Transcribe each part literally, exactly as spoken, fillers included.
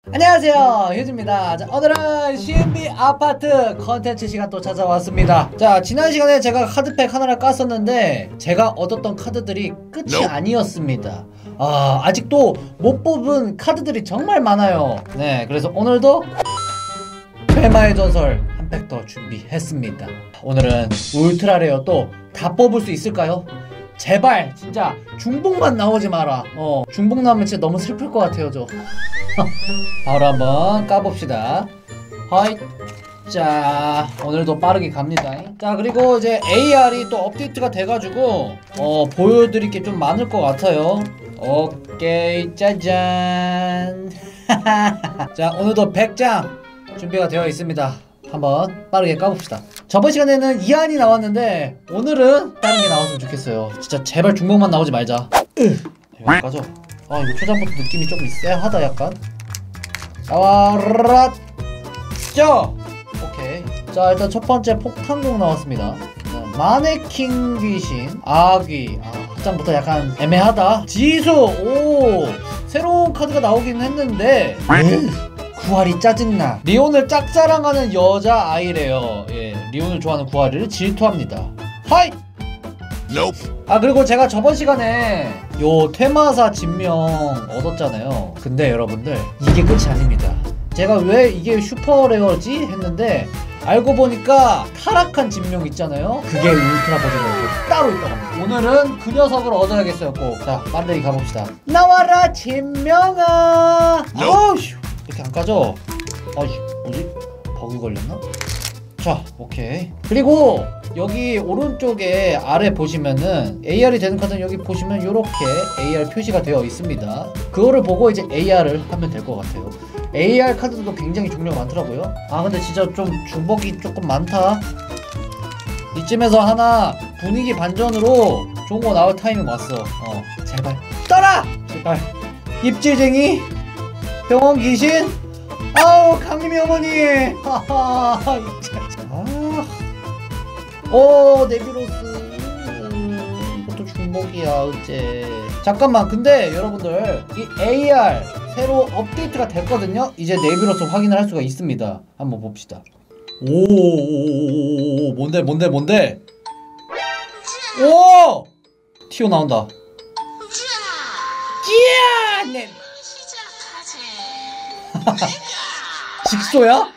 안녕하세요, 휴즈입니다. 자, 오늘은 씨엔비 아파트 컨텐츠 시간 또 찾아왔습니다. 자, 지난 시간에 제가 카드팩 하나를 깠었는데 제가 얻었던 카드들이 끝이 아니었습니다. 아, 아직도 못 뽑은 카드들이 정말 많아요. 네, 그래서 오늘도 회마의 전설 한 팩 더 준비했습니다. 오늘은 울트라 레어 또 다 뽑을 수 있을까요? 제발 진짜 중복만 나오지 마라. 어, 중복 나오면 진짜 너무 슬플 것 같아요, 저. 바로 한번 까봅시다. 하이. 자, 오늘도 빠르게 갑니다. 자, 그리고 이제 에이알이 또 업데이트가 돼가지고 어, 보여드릴 게 좀 많을 것 같아요. 오케이, 짜잔. 자, 오늘도 백 장 준비가 되어 있습니다. 한번 빠르게 까봅시다. 저번 시간에는 이안이 나왔는데 오늘은 다른 게 나왔으면 좋겠어요. 진짜 제발 중복만 나오지 말자. 이거 까죠? 아, 이거 초장부터 느낌이 조금 쎄하다 약간. 나와라. 죠! 오케이. 자, 일단 첫 번째 폭탄공 나왔습니다. 마네킹 귀신, 아귀. 아, 첫 장부터 약간 애매하다. 지수. 오, 새로운 카드가 나오긴 했는데 구하리 짜증나. 리온을 짝사랑하는 여자아이래요. 예, 리온을 좋아하는 구하리를 질투합니다. 하이! Nope. 아, 그리고 제가 저번 시간에 요 테마사 진명 얻었잖아요. 근데 여러분들 이게 끝이 아닙니다. 제가 왜 이게 슈퍼레어지 했는데 알고 보니까 타락한 진명 있잖아요. 그게 울트라 버전으로 따로 있다고 합니다. 오늘은 그 녀석을 얻어야겠어요, 꼭. 자, 빨리 가봅시다. 나와라 진명아. 어휴, 이렇게 안 까져? 아이씨, 뭐지? 버그 걸렸나? 자, 오케이. 그리고 여기 오른쪽에 아래 보시면은 에이알이 되는 카드는 여기 보시면 요렇게 에이알 표시가 되어 있습니다. 그거를 보고 이제 에이알을 하면 될 것 같아요. 에이알 카드도 굉장히 종류가 많더라고요. 아, 근데 진짜 좀 중복이 조금 많다. 이쯤에서 하나 분위기 반전으로 좋은 거 나올 타이밍 왔어. 어, 제발 떠라! 제발. 입질쟁이, 병원 귀신, 아우 강림이 어머니. 하하. 아. 오, 네비로스. 음, 이것도 중복이야, 어째. 잠깐만, 근데 여러분들 이 에이알 새로 업데이트가 됐거든요. 이제 네비로스 확인을 할 수가 있습니다. 한번 봅시다. 오, 뭔데 뭔데 뭔데? 오! 티오 나온다. 끼야! 네. 직소야?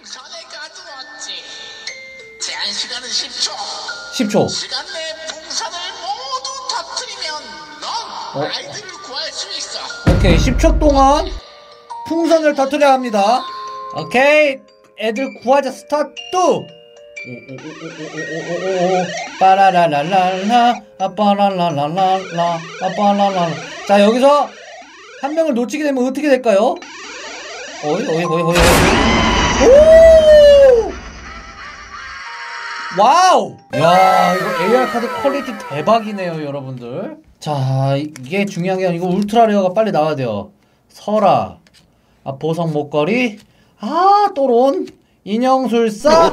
제한 시간은 십 초. 십 초. 시간 내에 풍선을 모두 터뜨리면 넌 어? 아이들을 구할 수 있어. 오케이, 십 초 동안 풍선을 터뜨려야 합니다. 오케이, 애들 구하자. 스타트. 오오오오오오오오 빠라라라라라 아빠라라라라라 아빠라라라. 자, 여기서 한 명을 놓치게 되면 어떻게 될까요? 어이 어이 어이 어이. 오! 와우! 야, 이거 에이알 카드 퀄리티 대박이네요, 여러분들. 자, 이게 중요한 게 아니고 울트라 레어가 빨리 나와야 돼요. 설아, 아, 보석 목걸이, 아, 또론, 인형술사.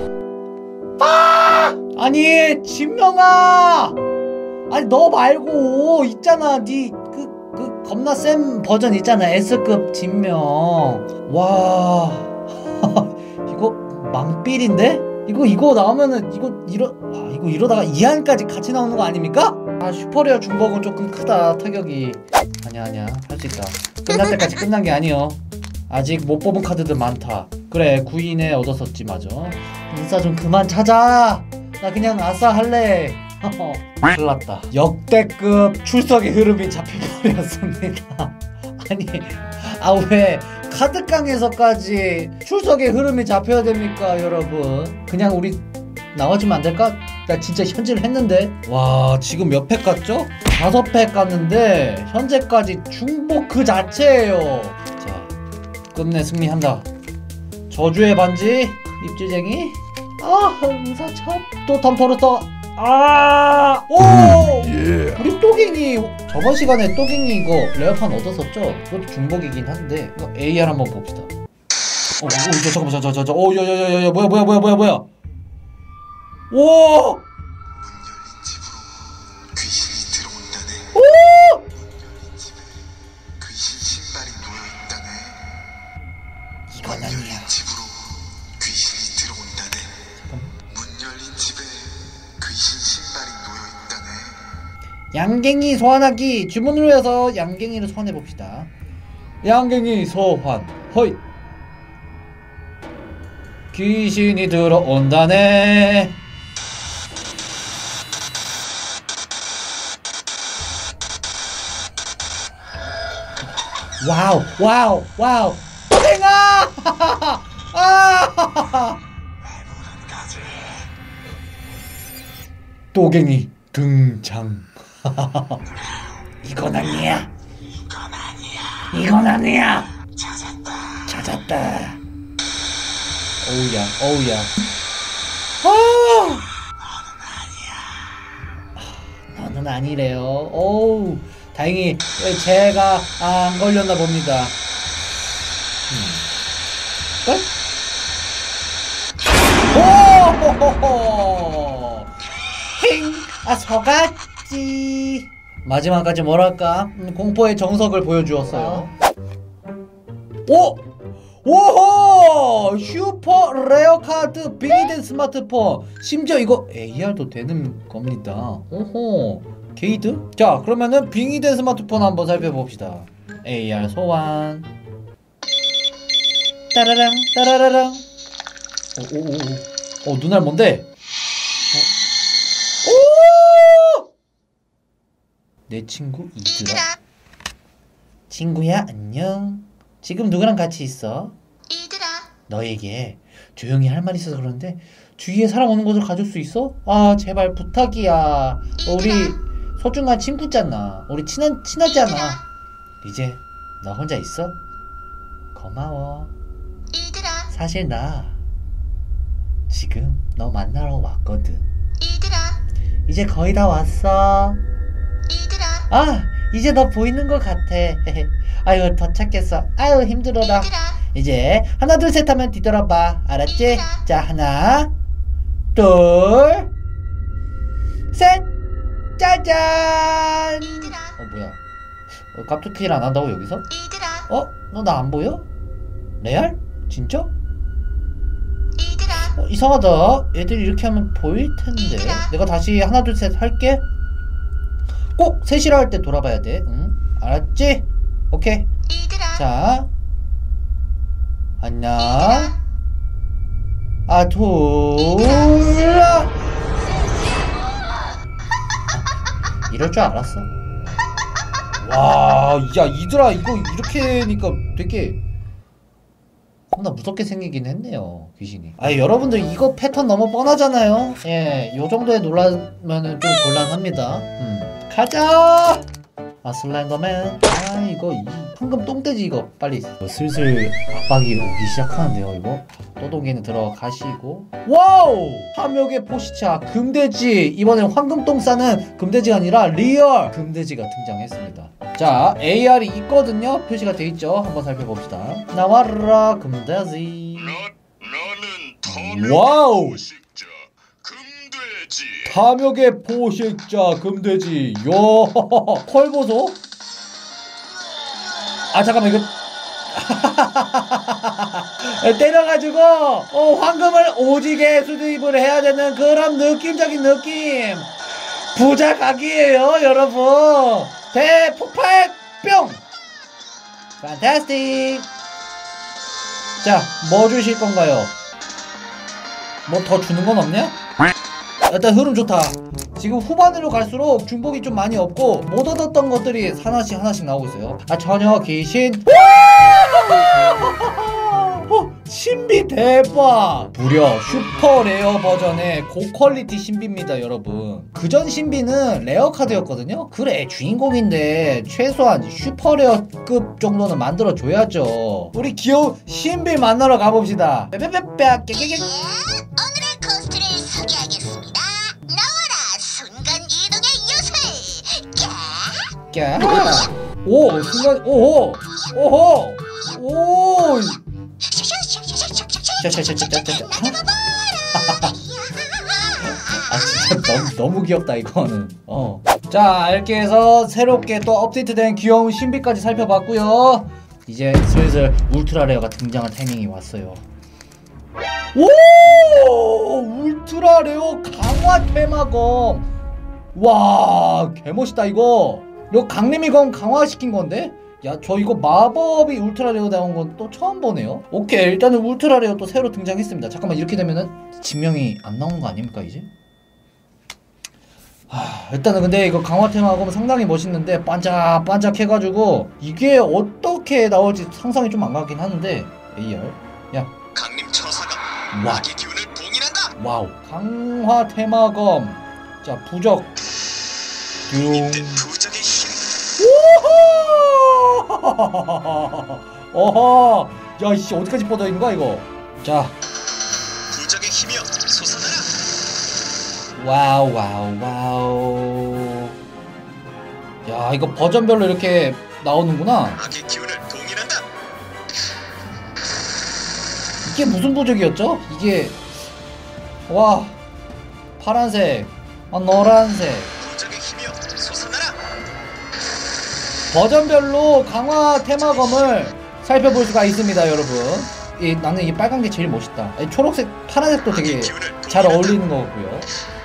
아! 아니, 진명아! 아니, 너 말고 있잖아, 니 그, 그 겁나 센 버전 있잖아, S급 진명. 와, 이거 망삘인데? 이거 이거 나오면은 이거 이러 아, 이거 이러다가 이안까지 같이 나오는 거 아닙니까? 아, 슈퍼레어 중복은 조금 크다, 타격이. 아니야 아니야, 할 수 있다. 끝날 때까지 끝난 게 아니여. 아직 못 뽑은 카드들 많다. 그래, 구인에 얻었었지. 맞아. 인싸 좀 그만 찾아. 나 그냥 아싸 할래. 큰일났다. 역대급 출석의 흐름이 잡혀버렸습니다. 아니, 아, 왜 카드깡에서까지 출석의 흐름이 잡혀야 됩니까, 여러분? 그냥 우리 나와주면 안 될까? 나 진짜 현질을 했는데. 와, 지금 몇 팩 갔죠? 다섯 팩 갔는데 현재까지 중복 그 자체예요. 자, 끝내 승리한다. 저주의 반지, 입질쟁이. 아, 응사참. 또 덤터르터. 아, 오! 예. 우리 또갱이 저번 시간에 또갱이 이거 레어판 얻었었죠? 그것도 중복이긴 한데 이거 에이알 한번 봅시다. 어, 오, 저, 잠깐만, 저, 저, 저, 저, 오, 야, 야, 야, 야, 뭐야, 뭐야, 뭐야, 뭐야, 뭐야. 오! 오! 이건 아니야. 집으로 귀신이 들어온다네. 문 열린 집에 귀신 신발이 놓여 있다네. 양갱이 소환하기. 주문을 해서 양갱이를 소환해 봅시다. 양갱이 소환. 허이. 귀신이 들어온다네. 와우 와우 와우. 땡아. 아. 또갱이 등장. 이건 아니야. 이건 아니야. 이건 아니야. 찾았다. 찾았다. 어우야 어우야. 아. 너는 아니래요. 어우, 다행히 제가 안 걸렸나 봅니다. 음. 오호호호. 힝. 아, 서갔지. 마지막까지 뭐랄까, 음, 공포의 정석을 보여주었어요. 오! 오호! 슈퍼 레어 카드 빅이든 스마트폰. 심지어 이거 에이알도 되는 겁니다. 오호. 게이드? 자, 그러면은 빙의된 스마트폰 한번 살펴봅시다. 에이알 소환. 따라랑 따라라랑. 오오오. 어, 눈알 뭔데? 어. 오! 내 친구 이드라. 친구야, 안녕. 지금 누구랑 같이 있어? 이들아. 너에게 조용히 할 말 있어서 그러는데 주위에 사람 오는 곳을 가줄 수 있어? 아, 제발 부탁이야. 우리 소중한 친구잖아. 우리 친한 친하잖아. 이제 너 혼자 있어? 고마워. 이들아. 사실 나 지금 너 만나러 왔거든. 이들아. 이제 거의 다 왔어. 이들아. 아, 이제 너 보이는 것 같아. 아유, 더 찾겠어. 아유, 힘들어라. 이들아. 이제 하나 둘 셋 하면 뒤돌아봐. 알았지? 이들아. 자, 하나 둘 셋. 짜잔. 이들아. 어, 뭐야? 어, 깝두키를 안 한다고 여기서? 이들아. 어? 너 나 안 보여? 레알? 진짜? 이들아. 어, 이상하다. 애들이 이렇게 하면 보일 텐데. 이들아. 내가 다시 하나 둘 셋 할게. 꼭 셋이라 할 때 돌아봐야 돼. 응? 알았지? 오케이. 이들아. 자, 안녕. 이들아. 아, 돌아. 이럴 줄 알았어. 와, 야, 이들아, 이거 이렇게 하니까 되게 겁나 무섭게 생기긴 했네요, 귀신이. 아, 여러분들 이거 패턴 너무 뻔하잖아요. 예, 요 정도에 놀라면은 좀 곤란합니다. 음, 가자. 아, 슬렌더맨. 아, 이거 이 황금 똥돼지 이거 빨리. 이거 슬슬 압박이 오기 시작하는데요, 이거. 또동이는 들어가시고. 와우! 함욕의 포시차 금돼지. 이번엔 황금 똥 싸는 금돼지가 아니라 리얼 금돼지가 등장했습니다. 자, 에이알이 있거든요. 표시가 돼 있죠. 한번 살펴봅시다. 나와라 금돼지. 너는 와우! 포식자 금돼지. 탐욕의 포식자 금돼지. 요 털 보소. 아, 잠깐만, 이거 때려가지고 어, 황금을 오지게 수집을 해야 되는 그런 느낌적인 느낌. 부자 각이에요, 여러분. 대폭발 뿅. 판타스틱. 자, 뭐 주실 건가요? 뭐 더 주는 건 없냐? 일단 흐름 좋다. 지금 후반으로 갈수록 중복이 좀 많이 없고 못 얻었던 것들이 하나씩 하나씩 나오고 있어요. 아, 전혀 귀신. 어, 신비 대박. 무려 슈퍼 레어 버전의 고퀄리티 신비입니다, 여러분. 그전 신비는 레어 카드였거든요. 그래, 주인공인데 최소한 슈퍼 레어급 정도는 만들어줘야죠. 우리 귀여운 신비 만나러 가봅시다. 빼빼빼빼 깨깨깨. 오늘의 코스트를 소개하겠습니다. 나와라 순간 이동의 요새. 야. 야. 오, 순간, 오호, 오호, 오. 샤샤샤샤샤샤. 아, 진짜 너무, 너무 귀엽다, 이거는. 어. 자, 이렇게 해서 새롭게 또 업데이트된 귀여운 신비까지 살펴봤고요. 이제 슬슬 울트라 레어가 등장할 타이밍이 왔어요. 오! 울트라 레어 강화 테마검. 와, 개멋있다 이거. 이거 강림이검 강화시킨 건데? 야, 저 이거 마법이 울트라 레어 나온 건 또 처음 보네요. 오케이, 일단은 울트라 레어 또 새로 등장했습니다. 잠깐만, 이렇게 되면은 진명이 안 나오는 거 아닙니까 이제? 하, 일단은 근데 이거 강화 테마검 상당히 멋있는데 반짝반짝 해가지고 이게 어떻게 나올지 상상이 좀 안 가긴 하는데. 에이알, 야, 강림 처사가 와. 악의 기운을 봉인한다. 와우, 강화 테마검. 자, 부적. 힘든 부적의 힘. 어허, 야, 이씨, 어디까지 뻗어 있는 거야 이거? 자, 부적의 힘이여 솟아나라. 와우, 와우, 와우. 야, 이거 버전별로 이렇게 나오는구나. 악의 기운을 봉인한다. 이게 무슨 부적이었죠? 이게, 와, 파란색, 아, 노란색. 부적의 힘이여 솟아나라. 버전별로 강화 테마검을 살펴볼 수가 있습니다, 여러분. 이, 나는 이 빨간 게 제일 멋있다. 이 초록색, 파란색도 되게 잘 어울리는 것 같고요.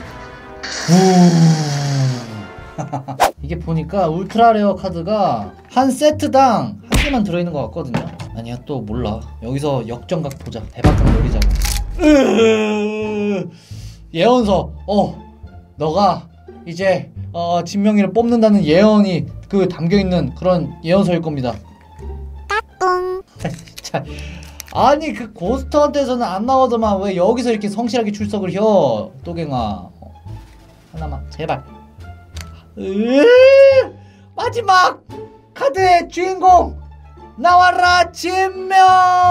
이게 보니까 울트라 레어 카드가 한 세트당 한 개만 들어있는 것 같거든요. 아니야, 또 몰라. 여기서 역전각 보자. 대박각 노리자고. 예언서. 어, 너가 이제 어, 진명이를 뽑는다는 예언이 그 담겨있는 그런 예언서일 겁니다. 까꿍. 진짜. 아니, 그 고스트헌트에서는 안 나오더만 왜 여기서 이렇게 성실하게 출석을 혀, 또갱아. 어, 하나만 제발. 으으, 마지막 카드의 주인공 나와라, 진명.